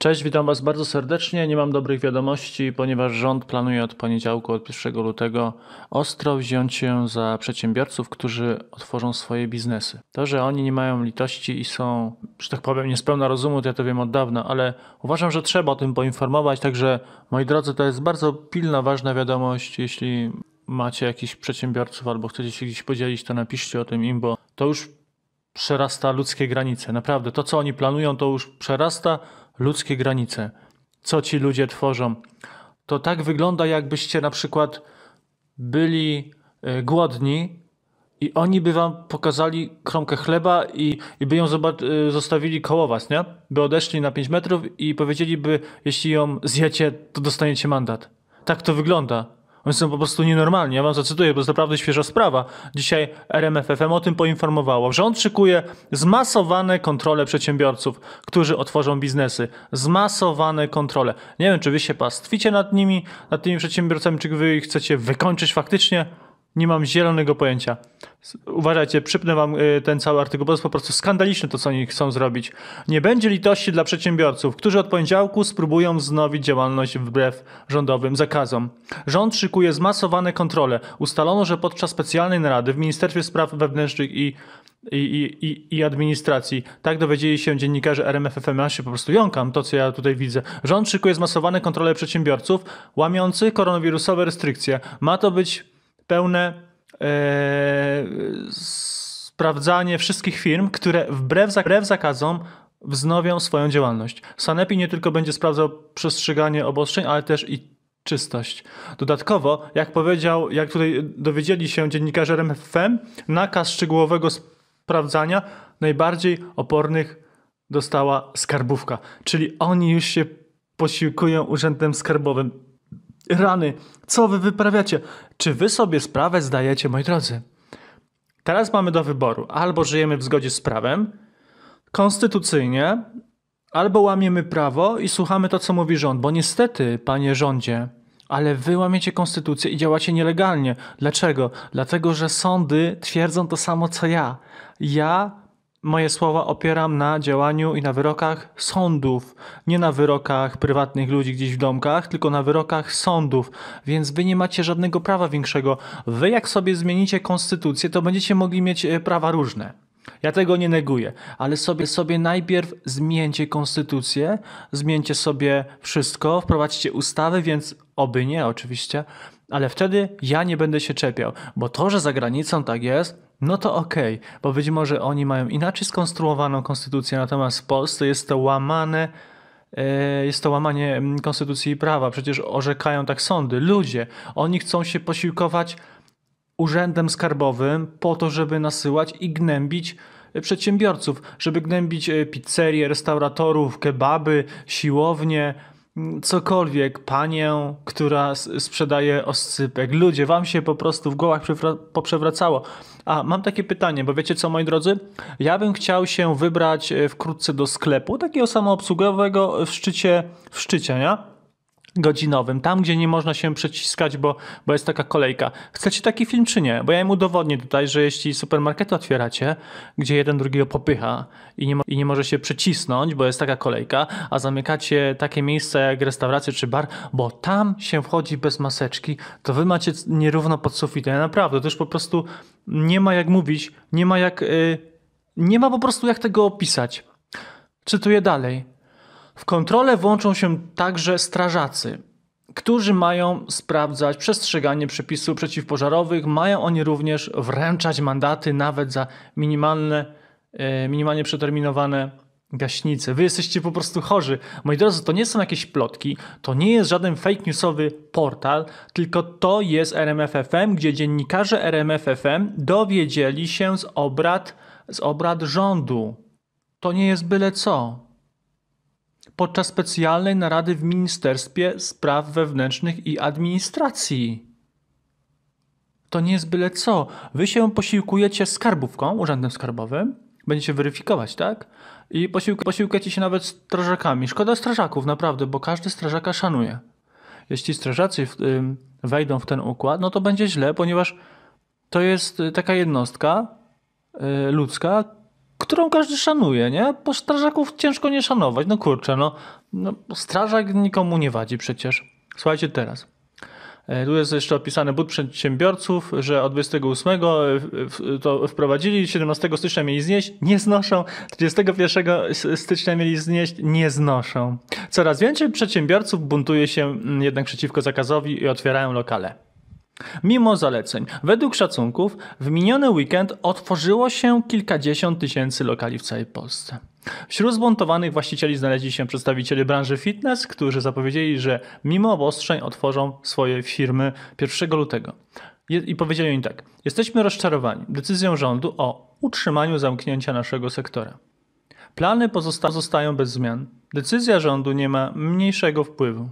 Cześć, witam Was bardzo serdecznie. Nie mam dobrych wiadomości, ponieważ rząd planuje od poniedziałku, od 1 lutego ostro wziąć się za przedsiębiorców, którzy otworzą swoje biznesy. To, że oni nie mają litości i są, że tak powiem, niespełna rozumu, to ja to wiem od dawna, ale uważam, że trzeba o tym poinformować. Także, moi drodzy, to jest bardzo pilna, ważna wiadomość. Jeśli macie jakichś przedsiębiorców albo chcecie się gdzieś podzielić, to napiszcie o tym im, bo to już przerasta ludzkie granice. Naprawdę, to co oni planują, to już przerasta ludzkie granice. Co ci ludzie tworzą? To tak wygląda, jakbyście na przykład byli głodni i oni by wam pokazali kromkę chleba i by ją zostawili koło was, nie? By odeszli na 5 metrów i powiedzieliby, jeśli ją zjecie, to dostaniecie mandat. Tak to wygląda. Oni są po prostu nienormalni. Ja wam zacytuję, bo to jest naprawdę świeża sprawa. Dzisiaj RMFFM o tym poinformowało. Rząd szykuje zmasowane kontrole przedsiębiorców, którzy otworzą biznesy. Zmasowane kontrole. Nie wiem, czy wy się pastwicie nad nimi, nad tymi przedsiębiorcami, czy wy ich chcecie wykończyć faktycznie. Nie mam zielonego pojęcia. Uważajcie, przypnę wam ten cały artykuł, bo to jest po prostu skandaliczne to, co oni chcą zrobić. Nie będzie litości dla przedsiębiorców, którzy od poniedziałku spróbują wznowić działalność wbrew rządowym zakazom. Rząd szykuje zmasowane kontrole. Ustalono, że podczas specjalnej narady w Ministerstwie Spraw Wewnętrznych i Administracji, tak dowiedzieli się dziennikarze RMFFM, ja się po prostu jąkam, to co ja tutaj widzę. Rząd szykuje zmasowane kontrole przedsiębiorców łamiących koronawirusowe restrykcje. Ma to być pełne sprawdzanie wszystkich firm, które wbrew zakazom wznowią swoją działalność. Sanepid nie tylko będzie sprawdzał przestrzeganie obostrzeń, ale też i czystość. Dodatkowo, jak tutaj dowiedzieli się dziennikarze RMFFM, nakaz szczegółowego sprawdzania najbardziej opornych dostała skarbówka. Czyli oni już się posiłkują urzędem skarbowym. Rany, co wy wyprawiacie? Czy wy sobie sprawę zdajecie, moi drodzy? Teraz mamy do wyboru. Albo żyjemy w zgodzie z prawem, konstytucyjnie, albo łamiemy prawo i słuchamy to, co mówi rząd. Bo niestety, panie rządzie, ale wy łamiecie konstytucję i działacie nielegalnie. Dlaczego? Dlatego, że sądy twierdzą to samo, co ja. Moje słowa opieram na działaniu i na wyrokach sądów. Nie na wyrokach prywatnych ludzi gdzieś w domkach, tylko na wyrokach sądów. Więc wy nie macie żadnego prawa większego. Wy jak sobie zmienicie konstytucję, to będziecie mogli mieć prawa różne. Ja tego nie neguję, ale sobie najpierw zmieńcie konstytucję, zmieńcie sobie wszystko, wprowadźcie ustawy, więc oby nie oczywiście, ale wtedy ja nie będę się czepiał, bo to, że za granicą tak jest, no to okej, bo być może oni mają inaczej skonstruowaną konstytucję, natomiast w Polsce jest to łamanie konstytucji i prawa. Przecież orzekają tak sądy. Ludzie, oni chcą się posiłkować urzędem skarbowym po to, żeby nasyłać i gnębić przedsiębiorców, żeby gnębić pizzerie, restauratorów, kebaby, siłownie, cokolwiek, panię, która sprzedaje oscypek. Ludzie, wam się po prostu w głowach poprzewracało. A mam takie pytanie, bo wiecie co, moi drodzy? Ja bym chciał się wybrać wkrótce do sklepu, takiego samoobsługowego w szczycie, nie? Godzinowym, tam gdzie nie można się przeciskać, bo jest taka kolejka. Chcecie taki film czy nie? Bo ja im udowodnię tutaj, że jeśli supermarkety otwieracie, gdzie jeden drugiego popycha i nie może się przycisnąć, bo jest taka kolejka, a zamykacie takie miejsca jak restauracje czy bar, bo tam się wchodzi bez maseczki, to wy macie nierówno pod sufitem. Ja naprawdę, to już po prostu nie ma jak mówić, nie ma po prostu jak tego opisać. Czytuję dalej. W kontrolę włączą się także strażacy, którzy mają sprawdzać przestrzeganie przepisów przeciwpożarowych. Mają oni również wręczać mandaty nawet za minimalnie przeterminowane gaśnice. Wy jesteście po prostu chorzy. Moi drodzy, to nie są jakieś plotki, to nie jest żaden fake newsowy portal, tylko to jest RMFFM, gdzie dziennikarze RMFFM dowiedzieli się z obrad rządu. To nie jest byle co. Podczas specjalnej narady w Ministerstwie Spraw Wewnętrznych i Administracji. To nie jest byle co. Wy się posiłkujecie skarbówką, urzędem skarbowym, będziecie weryfikować, tak? I posiłkujecie się nawet strażakami. Szkoda strażaków, naprawdę, bo każdy strażaka szanuje. Jeśli strażacy wejdą w ten układ, no to będzie źle, ponieważ to jest taka jednostka ludzka, którą każdy szanuje, nie? Bo strażaków ciężko nie szanować. No kurczę, no No, strażak nikomu nie wadzi przecież. Słuchajcie teraz. Tu jest jeszcze opisany but przedsiębiorców, że od 28 to wprowadzili, 17 stycznia mieli znieść, nie znoszą, 31 stycznia mieli znieść, nie znoszą. Coraz więcej przedsiębiorców buntuje się jednak przeciwko zakazowi i otwierają lokale. Mimo zaleceń. Według szacunków w miniony weekend otworzyło się kilkadziesiąt tysięcy lokali w całej Polsce. Wśród zbuntowanych właścicieli znaleźli się przedstawiciele branży fitness, którzy zapowiedzieli, że mimo obostrzeń otworzą swoje firmy 1 lutego. I powiedzieli im tak: jesteśmy rozczarowani decyzją rządu o utrzymaniu zamknięcia naszego sektora. Plany pozostają bez zmian. Decyzja rządu nie ma najmniejszego wpływu.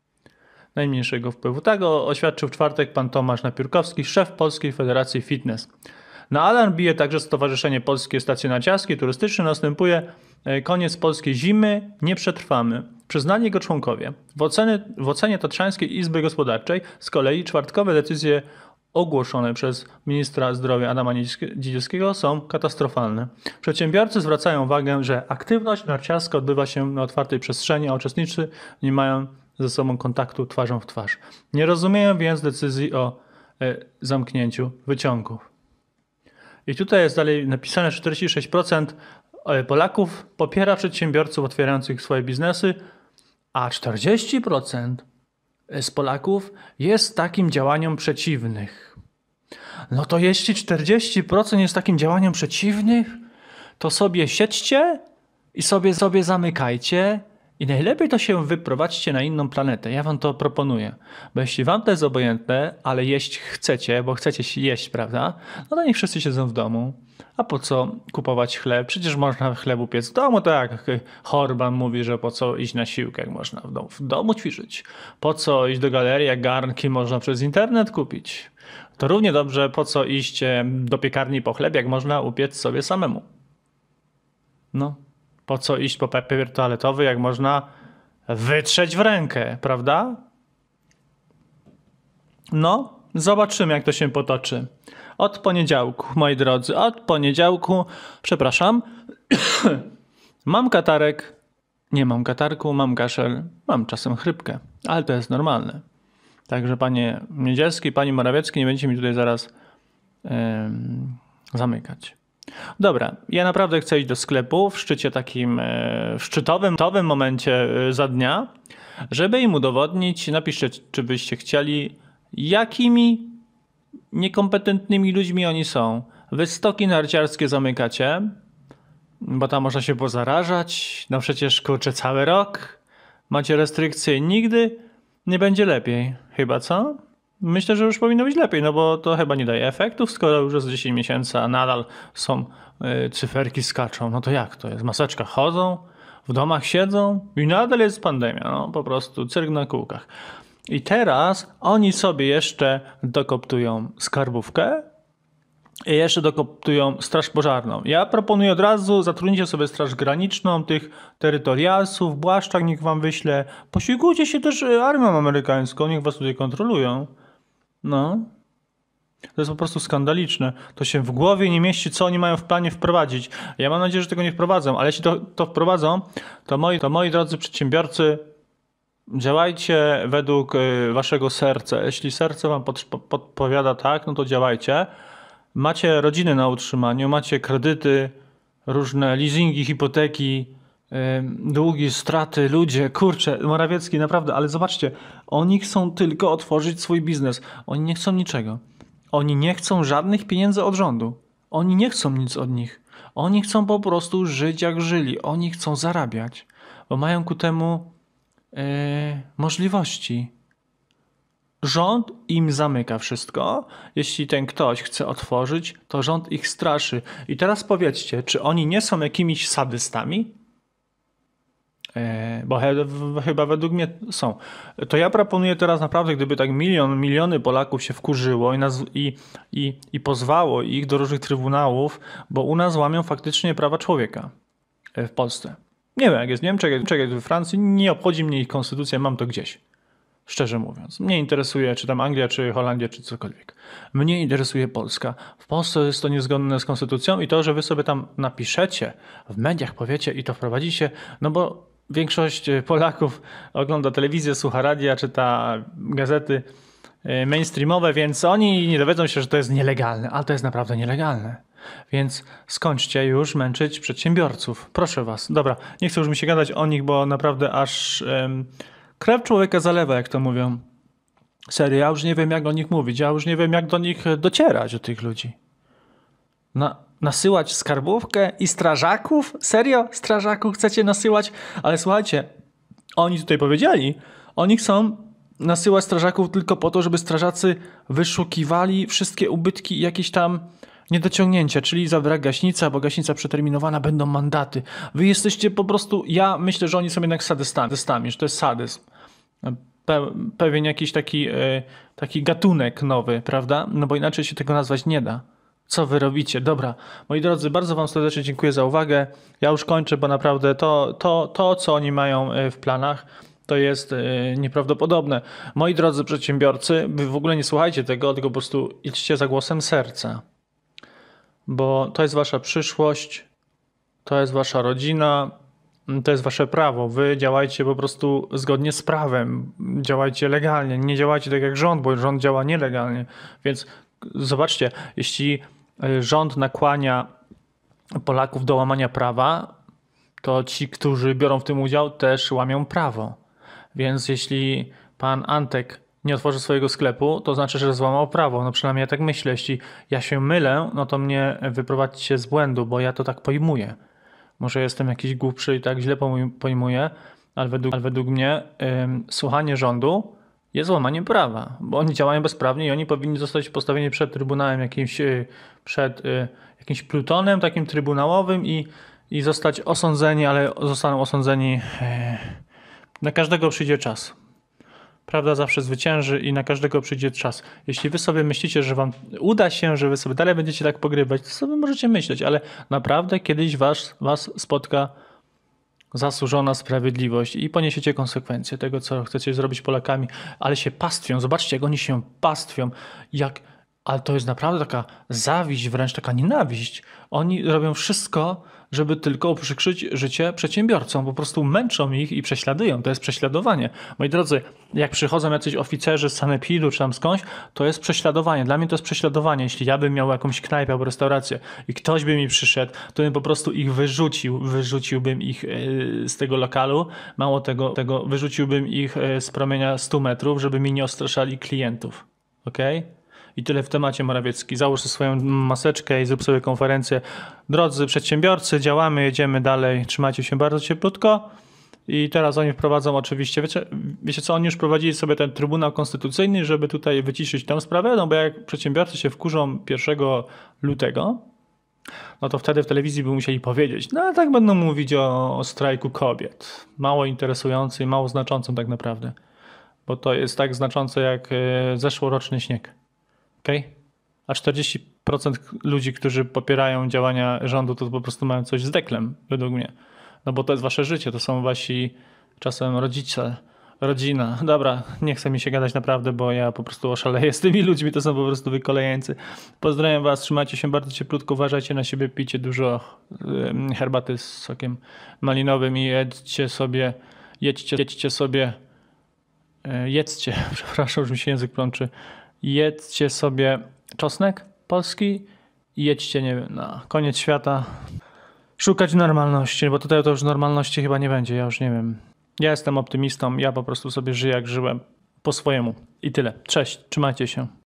Tak oświadczył w czwartek pan Tomasz Napiórkowski, szef Polskiej Federacji Fitness. Na alarm bije także Stowarzyszenie Polskie Stacje Narciarskie i Turystyczne. Następuje koniec polskiej zimy, nie przetrwamy. Przyznali jego członkowie. W ocenie Tatrzańskiej Izby Gospodarczej z kolei czwartkowe decyzje ogłoszone przez ministra zdrowia Adama Niedzielskiego są katastrofalne. Przedsiębiorcy zwracają uwagę, że aktywność narciarska odbywa się na otwartej przestrzeni, a uczestnicy nie mają ze sobą kontaktu twarzą w twarz. Nie rozumieją więc decyzji o zamknięciu wyciągów. I tutaj jest dalej napisane, że 46% Polaków popiera przedsiębiorców otwierających swoje biznesy, a 40% z Polaków jest takim działaniom przeciwnych. No to jeśli 40% jest takim działaniom przeciwnych, to sobie siedźcie i sobie zamykajcie i najlepiej to się wyprowadźcie na inną planetę. Ja wam to proponuję. Bo jeśli wam to jest obojętne, ale jeść chcecie, bo chcecie jeść, prawda? No to niech wszyscy siedzą w domu. A po co kupować chleb? Przecież można chleb upiec w domu, tak jak Horban mówi, że po co iść na siłkę, jak można w domu ćwiczyć. Po co iść do galerii, jak garnki można przez internet kupić. To równie dobrze po co iść do piekarni po chleb, jak można upiec sobie samemu. No. Po co iść po papier toaletowy, jak można wytrzeć w rękę, prawda? No, zobaczymy, jak to się potoczy. Od poniedziałku, moi drodzy, przepraszam, mam katarek, nie mam katarku, mam kaszel, mam czasem chrypkę, ale to jest normalne. Także panie Niedzielski, pani Morawiecki, nie będziecie mi tutaj zaraz zamykać. Dobra, ja naprawdę chcę iść do sklepu w szczycie takim szczytowym momencie za dnia, żeby im udowodnić, napiszcie, czy byście chcieli, jakimi niekompetentnymi ludźmi oni są. Wy stoki narciarskie zamykacie, bo tam można się pozarażać, no przecież kurczę cały rok, macie restrykcje i nigdy nie będzie lepiej, chyba co? Myślę, że już powinno być lepiej, no bo to chyba nie daje efektów, skoro już jest 10 miesięcy, a nadal są cyferki skaczą. No to jak to jest? Maseczka chodzą, w domach siedzą i nadal jest pandemia. No po prostu cyrk na kółkach. I teraz oni sobie jeszcze dokoptują skarbówkę i jeszcze dokoptują straż pożarną. Ja proponuję od razu, zatrudnijcie sobie straż graniczną, tych terytorialsów, Błaszczak niech wam wyśle. Posiłkujcie się też armią amerykańską, niech was tutaj kontrolują. No. To jest po prostu skandaliczne. To się w głowie nie mieści, co oni mają w planie wprowadzić. Ja mam nadzieję, że tego nie wprowadzą, ale jeśli to wprowadzą, to moi drodzy przedsiębiorcy, działajcie według waszego serca. Jeśli serce wam podpowiada tak, no to działajcie. Macie rodziny na utrzymaniu, macie kredyty, różne leasingi, hipoteki, długi, straty, ludzie, kurczę, Morawiecki, naprawdę, ale zobaczcie, oni chcą tylko otworzyć swój biznes. Oni nie chcą niczego. Oni nie chcą żadnych pieniędzy od rządu. Oni nie chcą nic od nich. Oni chcą po prostu żyć jak żyli. Oni chcą zarabiać, bo mają ku temu możliwości. Rząd im zamyka wszystko. Jeśli ten ktoś chce otworzyć, to rząd ich straszy. I teraz powiedzcie, czy oni nie są jakimiś sadystami? Bo chyba według mnie są. To ja proponuję teraz naprawdę, gdyby tak miliony Polaków się wkurzyło i pozwało ich do różnych trybunałów, bo u nas łamią faktycznie prawa człowieka w Polsce. Nie wiem, jak jest w Niemczech, we Francji, nie obchodzi mnie ich konstytucja, mam to gdzieś. Szczerze mówiąc. Mnie interesuje, czy tam Anglia, czy Holandia, czy cokolwiek. Mnie interesuje Polska. W Polsce jest to niezgodne z konstytucją i to, że wy sobie tam napiszecie, w mediach powiecie i to wprowadzicie, no bo większość Polaków ogląda telewizję, słucha radia, czyta gazety mainstreamowe, więc oni nie dowiedzą się, że to jest nielegalne, ale to jest naprawdę nielegalne. Więc skończcie już męczyć przedsiębiorców. Proszę was. Dobra, nie chcę już mi się gadać o nich, bo naprawdę aż krew człowieka zalewa, jak to mówią. Serio, ja już nie wiem, jak o nich mówić. Ja już nie wiem, jak do nich docierać, do tych ludzi. Nasyłać skarbówkę i strażaków? Serio? Strażaków chcecie nasyłać? Ale słuchajcie, oni tutaj powiedzieli, oni chcą nasyłać strażaków tylko po to, żeby strażacy wyszukiwali wszystkie ubytki i jakieś tam niedociągnięcia, czyli za brak gaśnicy, albo gaśnica przeterminowana, będą mandaty. Wy jesteście po prostu, ja myślę, że oni są jednak sadystami, że to jest sadyzm. Pewien jakiś taki gatunek nowy, prawda? No bo inaczej się tego nazwać nie da. Co wy robicie? Dobra, moi drodzy, bardzo wam serdecznie dziękuję za uwagę. Ja już kończę, bo naprawdę to co oni mają w planach, to jest nieprawdopodobne. Moi drodzy przedsiębiorcy, wy w ogóle nie słuchajcie tego, tylko po prostu idźcie za głosem serca. Bo to jest wasza przyszłość, to jest wasza rodzina, to jest wasze prawo. Wy działajcie po prostu zgodnie z prawem, działajcie legalnie, nie działajcie tak jak rząd, bo rząd działa nielegalnie. Więc zobaczcie, jeśli rząd nakłania Polaków do łamania prawa, to ci, którzy biorą w tym udział, też łamią prawo. Więc jeśli pan Antek nie otworzy swojego sklepu, to znaczy, że złamał prawo. No przynajmniej ja tak myślę. Jeśli ja się mylę, no to mnie wyprowadźcie z błędu, bo ja to tak pojmuję. Może jestem jakiś głupszy i tak źle pojmuję, ale według mnie słuchanie rządu jest łamaniem prawa, bo oni działają bezprawnie i oni powinni zostać postawieni przed trybunałem jakimś, przed jakimś plutonem takim trybunałowym i zostać osądzeni, ale zostaną osądzeni, na każdego przyjdzie czas. Prawda zawsze zwycięży i na każdego przyjdzie czas. Jeśli wy sobie myślicie, że wam uda się, że wy sobie dalej będziecie tak pogrywać, to sobie możecie myśleć, ale naprawdę kiedyś was spotka zasłużona sprawiedliwość i poniesiecie konsekwencje tego, co chcecie zrobić Polakami, ale się pastwią. Zobaczcie, jak oni się pastwią. Ale to jest naprawdę taka zawiść, wręcz taka nienawiść. Oni robią wszystko, żeby tylko uprzykrzyć życie przedsiębiorcom. Po prostu męczą ich i prześladują. To jest prześladowanie. Moi drodzy, jak przychodzą jacyś oficerzy z sanepidu czy tam skądś, to jest prześladowanie. Dla mnie to jest prześladowanie. Jeśli ja bym miał jakąś knajpę albo restaurację i ktoś by mi przyszedł, to bym po prostu ich wyrzucił. Wyrzuciłbym ich z tego lokalu. Mało tego wyrzuciłbym ich z promienia 100 metrów, żeby mi nie ostraszali klientów. Okej? I tyle w temacie, Morawiecki. Załóż sobie swoją maseczkę i zrób sobie konferencję. Drodzy przedsiębiorcy, działamy, jedziemy dalej. Trzymajcie się bardzo cieplutko. I teraz oni wprowadzą oczywiście, wiecie co, oni już prowadzili sobie ten Trybunał Konstytucyjny, żeby tutaj wyciszyć tę sprawę, no bo jak przedsiębiorcy się wkurzą 1 lutego, no to wtedy w telewizji by musieli powiedzieć, no tak będą mówić o strajku kobiet. Mało interesujący i mało znaczącym tak naprawdę. Bo to jest tak znaczące jak zeszłoroczny śnieg. Okay? A 40% ludzi, którzy popierają działania rządu, to po prostu mają coś z deklem, według mnie. No bo to jest wasze życie, to są wasi czasem rodzice, rodzina. Dobra, nie chce mi się gadać naprawdę, bo ja po prostu oszaleję z tymi ludźmi, to są po prostu wykolejeńcy. Pozdrawiam was, trzymajcie się bardzo cieplutko, uważajcie na siebie, pijcie dużo herbaty z sokiem malinowym i jedzcie, przepraszam, już mi się język plączy. Jedzcie sobie czosnek polski i jedźcie, nie wiem, na koniec świata. Szukać normalności, bo tutaj to już normalności chyba nie będzie, ja już nie wiem. Ja jestem optymistą, ja po prostu sobie żyję jak żyłem po swojemu. I tyle. Cześć, trzymajcie się.